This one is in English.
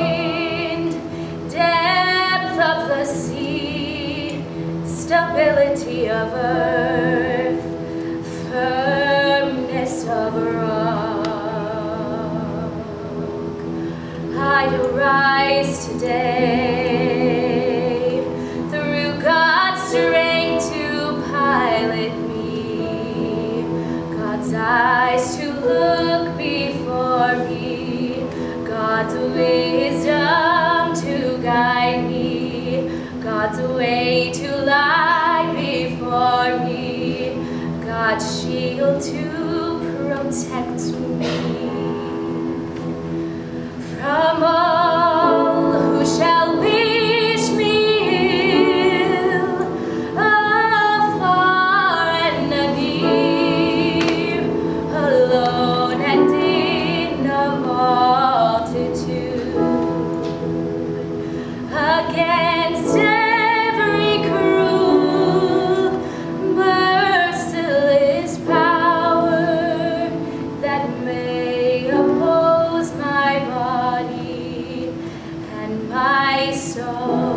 wind, depth of the sea, stability of earth, firmness of rock. I arise today through God's strength to pilot me, God's eyes to look before me, God's wisdom to guide me, God's way to lie before me, God's shield to protect me from all who shall wish me ill, afar and near, alone and in a multitude, against every cruel, merciless power that may oppose my body and my soul.